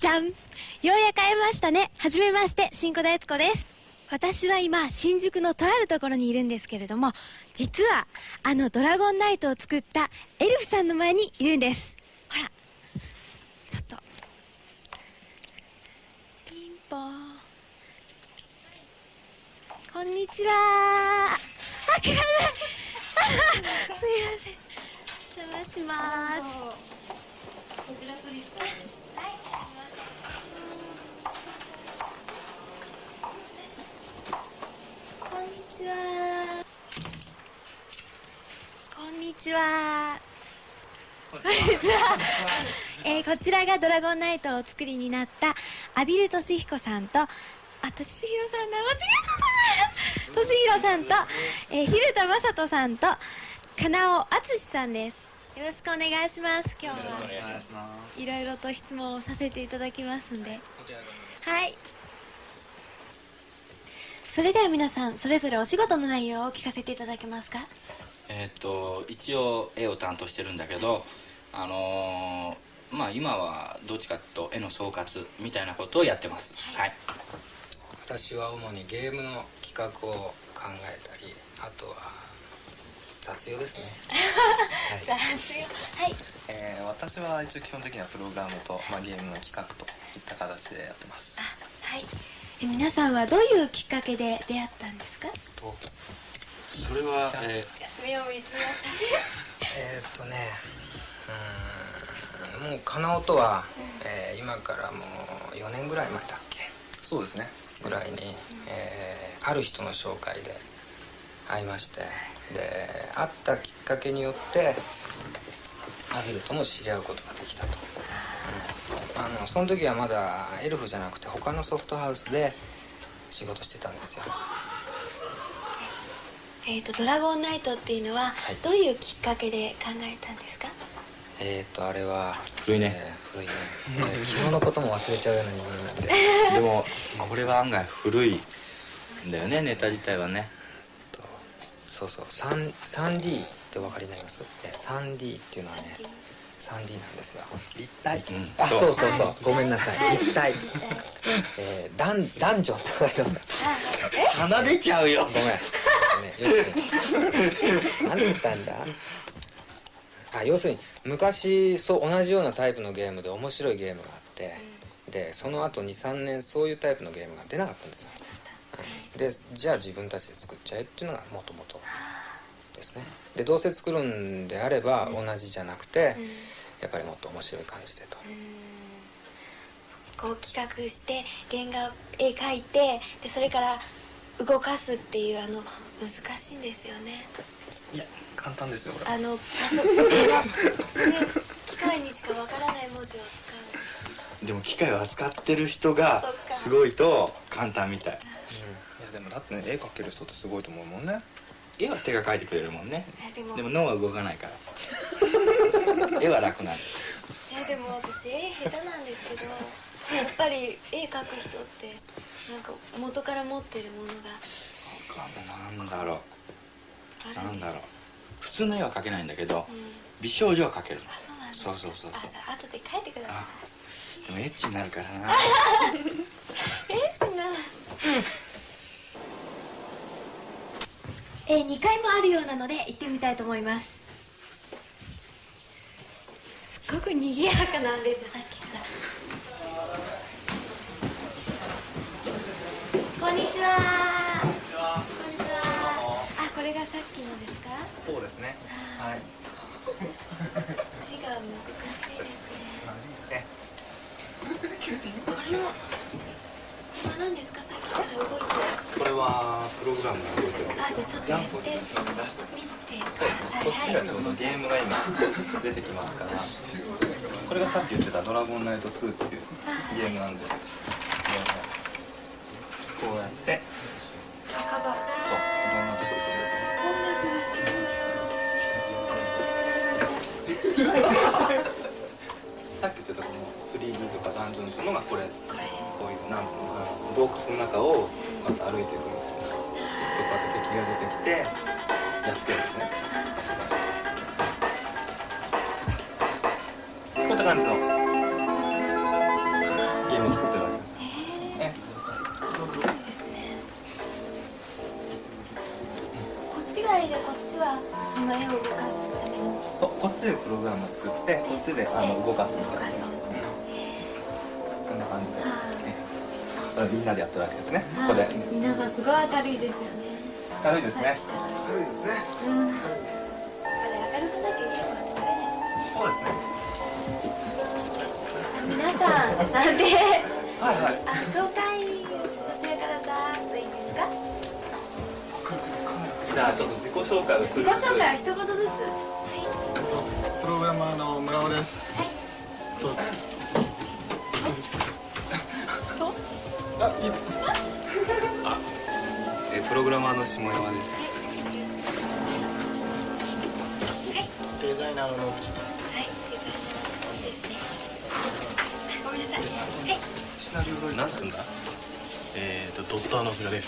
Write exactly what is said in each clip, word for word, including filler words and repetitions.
じゃん、ようやく会えましたね。はじめまして、新小田悦子です。私は今新宿のとあるところにいるんですけれども、実はあのドラゴンナイトを作ったエルフさんの前にいるんです。ほら、ちょっとピンポン。こんにちは。あ、聞かない。すいません、邪魔します。こちらスリッパです。はい、こんにちは。こんにちは。こんにちは。えー、こちらがドラゴンナイトをお作りになった阿比留俊彦さんと、あ、俊弘さんだ、間違えた。俊弘さんと、えー、蛭田正人さんと金尾敦さんです。よろしくお願いします。今日はいろいろと質問をさせていただきますんで。はい。それでは皆さんそれぞれお仕事の内容を聞かせていただけますか。 えー、っと一応絵を担当してるんだけど、あのー、まあ今はどっちかというと絵の総括みたいなことをやってます。はい、はい、 私は主にゲームの企画を考えたり、あとは雑用ですね。 はい、雑用。はい。 えー、私は一応基本的にはプログラムと、まあ、ゲームの企画といった形でやってます。 あ、はい。え、皆さんはどういうきっかけで出会ったんですか。 とそれは、えー、目を見つめさせえーっとね、うーん、もう金尾とは、うん、えー、今からもうよねんぐらい前だっけ。 そうですね。 ぐらいに、うん、えー、ある人の紹介で会いまして、で会ったきっかけによってアヒルとも知り合うことができたと、うん、あのその時はまだエルフじゃなくて他のソフトハウスで仕事してたんですよ。 えーとドラゴンナイトっていうのは、はい、どういうきっかけで考えたんですか。 えーとあれは古いね、 えー、古いね、えー、昨日のことも忘れちゃうような人間なんででもこれは案外古いんだよね、ネタ自体はね。 そうそう、スリーディー ってお分かりになります？ スリーディー っていうのはね スリーディー なんですよ。 立体、 うん、あ、そうそうそう、ごめんなさい、立体、えー、ダンダンジョンって分かりますか？ 鼻出ちゃうよ、ごめん、ね、 何言ったんだ。あ、要するに昔そう同じようなタイプのゲームで面白いゲームがあって、でその後 にさんねんそういうタイプのゲームが出なかったんですよ。でじゃあ自分たちで作っちゃえっていうのがもともとですね。でどうせ作るんであれば同じじゃなくて、うん、やっぱりもっと面白い感じでと、 うん、こう企画して原画絵描いて、でそれから動かすっていう、あの難しいんですよね。 いや簡単ですよ。 あのパソコンは機械にしかわからない文字を使う。 でも機械を扱ってる人がすごいと簡単みたい。 でもだってね、絵描ける人ってすごいと思うもんね。 絵は手が描いてくれるもんね。 でも、 でも脳は動かないから絵は楽なんです。 いやでも私絵下手なんですけど、やっぱり絵描く人ってなんか元から持ってるものがなんだろうなんだろう普通の絵は描けないんだけど、うん、美少女は描けるの。 あ、そうなんです。 そうそうそうそう。 あ、後で描いてください。 でもエッチになるからな。 エッチなえー、にかいもあるようなので行ってみたいと思います。すっごく賑やかなんですよ、さっきから。こんにちは。こんにちは。こんにちは。あ、これがさっきのですか？ そうですね。はい。 字が難しいですね。これは何ですか？さっきから動いてる。 これはプログラムが動いてる。 あ、じゃあちょっとやって見てください。 こっちにはちょうどゲームが今出てきますから、これがさっき言ってたドラゴンナイトツーっていうゲームなんですけど、こうやってカバー、 そういろんなところでさっき言ってたこの スリーディー とかダンジョンっていうのがこれ、こういうなんつうの洞窟の中をこうやって歩いていくんですね。そうするとこうやって敵が出てきてやっつけるんですね。こういった感じの作ってこっちであの動かすみたいな、そんな感じで、これみんなでやってるわけですね。ここで皆さんすごい明るいですよね。 明るいですね。 明るいですね。 うん。明るくなきゃゲームは作れない。 そうですね。 皆さんなんではいはい。 あ、紹介こちらからざーっといいですか？ じゃあちょっと自己紹介をする。 自己紹介を一言ずつ。はい。 プログラマーの村尾です。とあ、いいです。あ、えプログラマーの下山です。デザイナーの野口です。 はい、デザイナーですね。ごめんなさい。はい。 シナリオなんつうんだ？えっとドットアの菅です。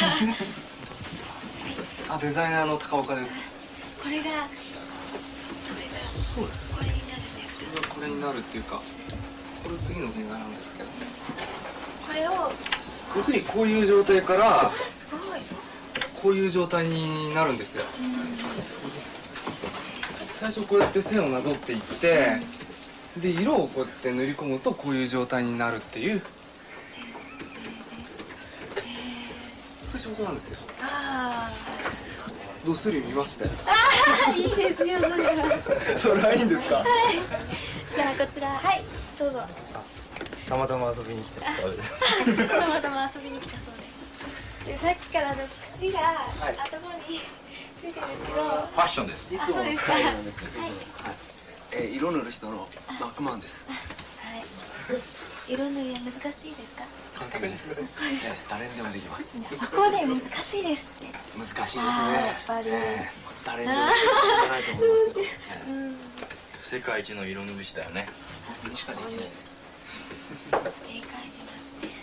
あ、デザイナーの高岡です。 これがこれがそうです。 これになるんですか？ これがこれになるっていうか、これ次の原画なんですけど。 これを要するにこういう状態からあ、すごい。 こういう状態になるんですよ。最初こうやって線をなぞっていって、で色をこうやって塗り込むとこういう状態になるっていう、そういう仕事なんですよ。 あどっすり見ましたよ。 あ、いいですよ、それは。 それはいいんですか？ はい。じゃあこちら、はい、どうぞ。 たまたま遊びに来てそうです。 たまたま遊びに来たそうです。で、さっきからの串が頭についてるんですけど、 ファッションです。 あ、そうですか。はい。 えー、色塗る人のバックマンです。 はい。色塗りは難しいですか？ 簡単です。誰にでもできます。 そこで難しいですって。 難しいですね。 あー、やっぱり。 誰にでもできないと思いますけど。 うん。 世界一の色塗り師だよね。 にしかできないです。 正解しますね。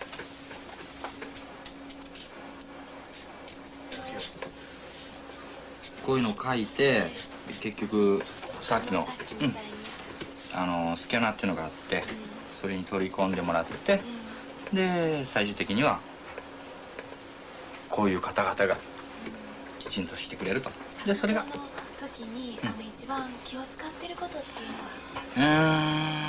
こういうのを書いて結局さっきのさっきみたいに。 あのスキャナーっていうのがあって、それに取り込んでもらって、で最終的にはこういう方々がきちんとしてくれると。でそれが作画の時に、あの一番気を使ってることっていうのは。 うーん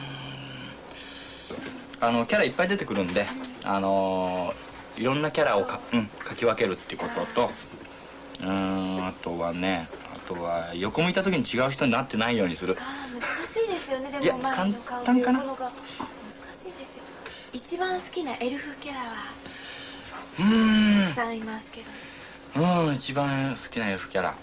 あのキャラいっぱい出てくるんで、あのいろんなキャラをか、うん、描き分けるっていうことと、うーんあとはね、あとは横向いた時に違う人になってないようにする。 ああ、難しいですよね。 いやでも前の顔と簡単かな。 いうのが難しいですよ。一番好きなエルフキャラはうーんたくさんいますけど。 うん一番好きなエルフキャラ、う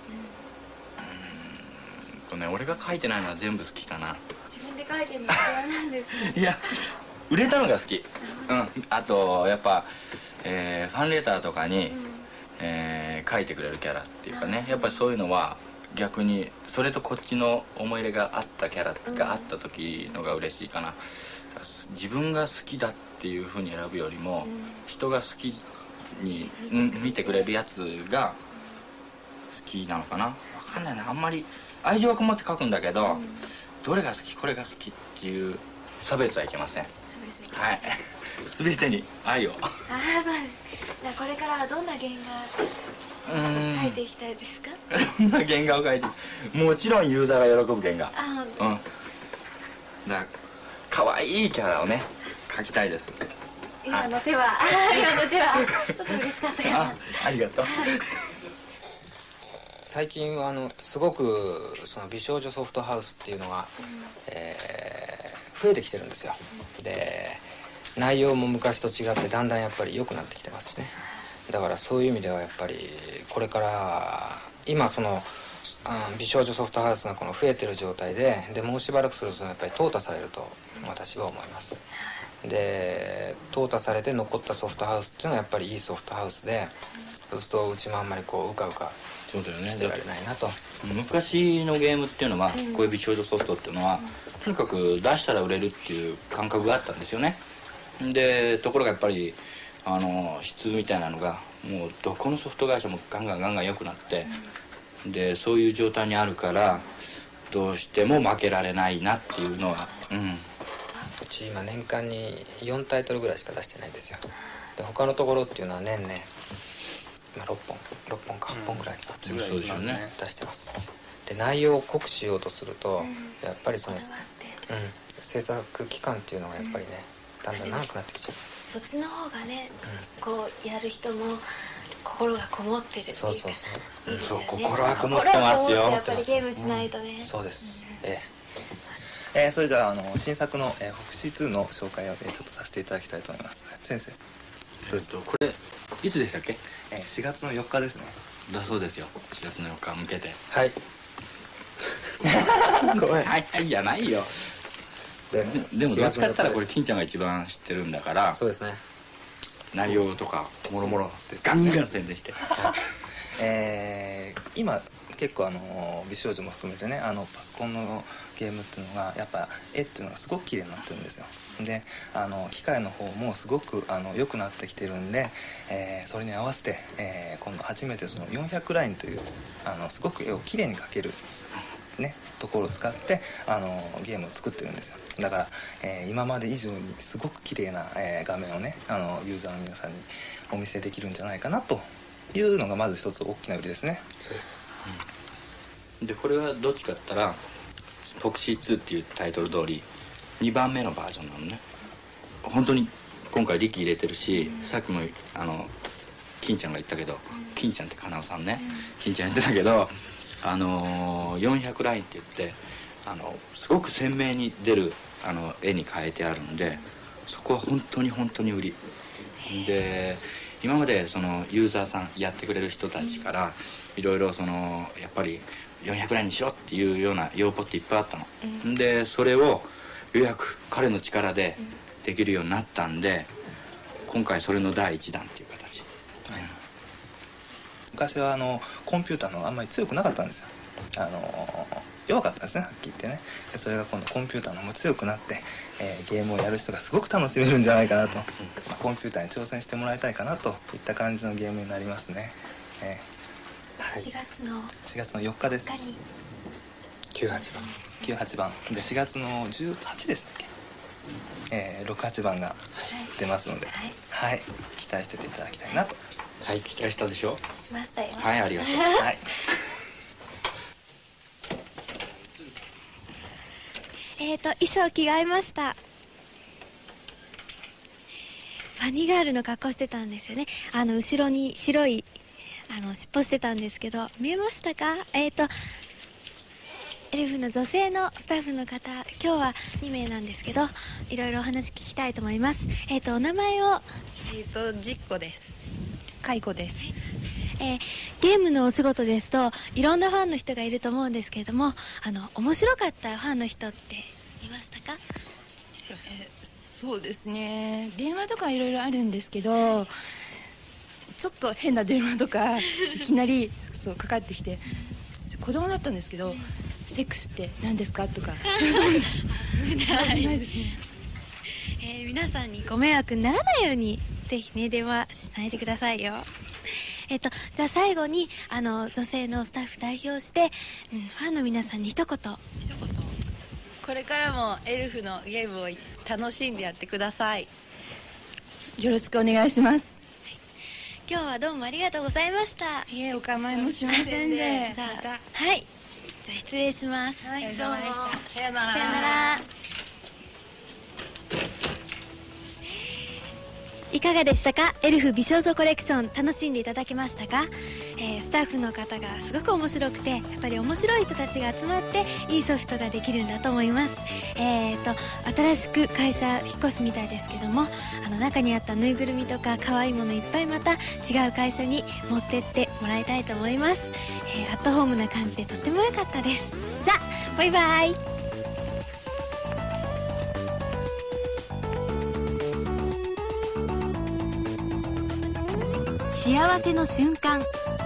ーんとね、俺が描いてないのは全部好きかな。 自分で描いてるのはこれなんですね。 いや売れたのが好き。うんあとやっぱ、えーファンレターとかに、えー書いてくれるキャラっていうかね、やっぱりそういうのは逆にそれとこっちの思い入れがあったキャラがあった時のが嬉しいかな。自分が好きだっていうふうに選ぶよりも、人が好きに、うん、見てくれるやつが好きなのかな。分かんないな、あんまり愛情はこもって書くんだけど、どれが好きこれが好きっていう差別はいけません。はい全てに愛を。 ああ、そうです。じゃあこれからはどんな原画描いていきたいですか？ どんな原画を描いて、もちろんユーザーが喜ぶ原画。 ああ、 うんだ可愛いキャラをね描きたいです。 今の手は、ああ、今の手はちょっと嬉しかったかな。 あありがとう。 最近はあのすごくその美少女ソフトハウスっていうのが、えー増えてきてるんですよ。で内容も昔と違ってだんだんやっぱり良くなってきてますしね。だからそういう意味ではやっぱりこれから今そのあの美少女ソフトハウスがこの増えてる状態ででもうしばらくするとやっぱり淘汰されると私は思います。で淘汰されて残ったソフトハウスっていうのはやっぱりいいソフトハウスで、そうするとうちもあんまりこううかうかそうだよね。 してられないなと。 昔のゲームっていうのは、こういう美少女ソフトっていうのは、とにかく出したら売れるっていう感覚があったんですよね。でところがやっぱりあの質みたいなのがもうどこのソフト会社もガンガンガンガン良くなって、でそういう状態にあるからどうしても負けられないなっていうのは、うん、 うち今年間によんタイトルぐらいしか出してないんですよ。で他のところっていうのは年々、まあ、ろっぽんろっぽんかはっぽんぐらいそうですよね出してます。 で内容を濃くしようとすると、 うん、 やっぱりその、 こだわってうん、制作期間っていうのがやっぱりね、うん、だんだん長くなってきちゃう。 そっちの方がね、 うん、 こうやる人も心がこもってるっていうか、 そうそうそう、 いいですよね。 そう心はこもってますよ。 やっぱりゲームしないとね、 うん、そうです、 えええー、それじゃあ、あの新作の、えー、フォクシーツーの紹介を、えー、ちょっとさせていただきたいと思います。先生、 えっとこれいつでしたっけ？ えー、しがつのよっかですね。 だそうですよ。しがつのよっか向けて。 はいごめん、はいはいじゃないよ。 ででもどっちかって言ったらこれ金ちゃんが一番知ってるんだから、 そうですね、 内容とかもろもろガンガン宣伝して。 えー、今結構あの美少女も含めてね、あのパソコンのゲームっていうのがやっぱ絵っていうのがすごく綺麗になってるんですよ。であの機械の方もすごくあの良くなってきてるんで、えー、それに合わせて、えー、今度初めてそのよんひゃくラインというあのすごく絵を綺麗に描けるね、ところを使ってあのゲームを作ってるんですよ。だから、えー、今まで以上にすごく綺麗な、えー、画面をね、あのユーザーの皆さんにお見せできるんじゃないかなというのがまず一つ大きな売りですね。 そうです、 うん、でこれはどっちかって言ったらフォクシーツーっていうタイトル通りにばんめのバージョンなのね。本当に今回力入れてるし、うん、さっきもあの金ちゃんが言ったけど、うん、金ちゃんってかなおさんね、うん、金ちゃん言ってたけど、あのー、よんひゃくラインって言ってあのすごく鮮明に出るあの絵に変えてあるんで、そこは本当に本当に売りで、今までそのユーザーさんやってくれる人たちからいろいろそのやっぱりよんひゃくラインにしろっていうような要望っていっぱいあったの、うん、でそれをようやく彼の力でできるようになったんで、今回それのだいいちだんっていう形、うん、 昔はあのコンピューターのあんまり強くなかったんですよ。あの弱かったんですね、はっきり言ってね。でそれが今度コンピューターのも強くなって、えー、ゲームをやる人がすごく楽しめるんじゃないかなと、まあ、コンピューターに挑戦してもらいたいかなといった感じのゲームになりますね、えーはい、 しがつのしがつのよっかです。 きゅうはちばんきゅうはちばんでしがつのじゅうはちでしたっけ、えー、ろくはちばんが出ますので、はい、はい、期待してていただきたいなと。 はい、期待したでしょ。 しましたよ。 はい、ありがとう。はいえーと衣装着替えました。ファニーガールの格好してたんですよね。あの後ろに白いあの尻尾してたんですけど、見えましたか？えーとエルフの女性のスタッフの方、今日はにめいなんですけど、いろいろお話聞きたいと思います。えーとお名前を。 えーとじっこです。かいこです。 えー、ゲームのお仕事ですといろんなファンの人がいると思うんですけれども、あの面白かったファンの人っていましたか？ えー、そうですね、電話とかいろいろあるんですけど、ちょっと変な電話とかいきなりそうかかってきて、子供だったんですけど、セックスって何ですかとかないないですね。 えー、皆さんにご迷惑にならないようにぜひね電話しないでくださいよ。えっと、じゃあ最後にあの女性のスタッフ代表して、うん、ファンの皆さんに一言。一言。 これからもエルフのゲームを楽しんでやってください。よろしくお願いします。 はい、今日はどうもありがとうございました。 いえ、お構いもしませんで。 じゃあ、はい、じゃあ失礼します。 はい、どうも。さよなら。 さよなら。いかがでしたか？エルフ美少女コレクション楽しんでいただけましたか？えー、スタッフの方がすごく面白くて、やっぱり面白い人たちが集まっていいソフトができるんだと思います。えーと新しく会社引っ越すみたいですけども、あの中にあったぬいぐるみとか可愛いものいっぱいまた違う会社に持ってってもらいたいと思います。えー、アットホームな感じでとっても良かったです。じゃあバイバイ。幸せの瞬間